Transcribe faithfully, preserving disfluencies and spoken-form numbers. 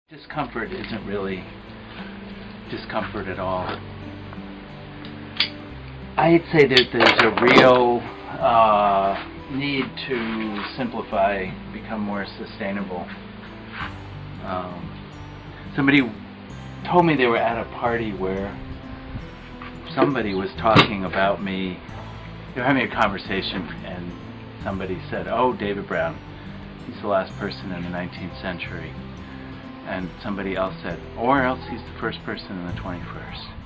Discomfort isn't really discomfort at all. I'd say that there's a real uh, need to simplify, become more sustainable. Um, somebody told me they were at a party where somebody was talking about me. They were having a conversation and somebody said, "Oh, David Brown, he's the last person in the nineteenth century." And somebody else said, or else he's the first person in the twenty-first.